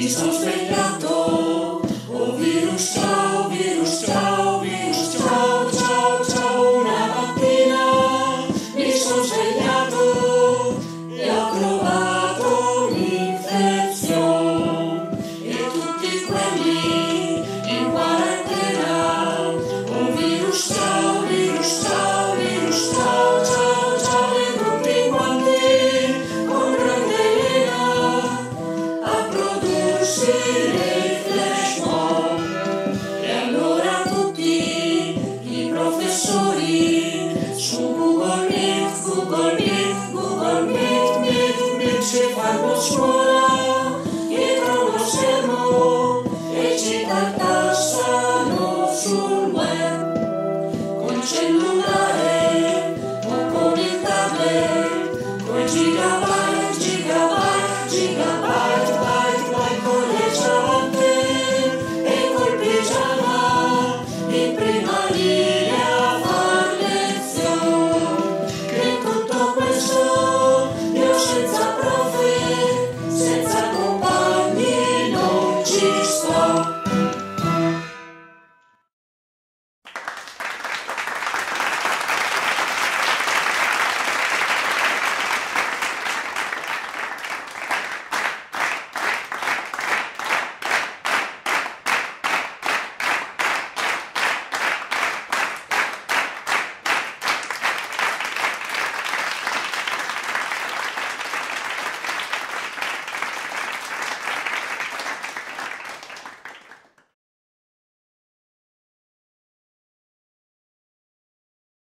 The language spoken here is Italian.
Mi sono svegliato, oh virus ciao, virus ciao, virus ciao, ciao, ciao. Una mattina mi sono svegliato e ho trovato l'infezione e tutti quelli in quarantena. Oh virus ciao, virus ciao, virus ciao, ciao, ciao. E tutti quanti con grande lena a prodursi dei flash mob. E allora tutti i professori su Google Meet, Google Meet, Google Meet, Meet si fanno scuola dietro uno schermo e ci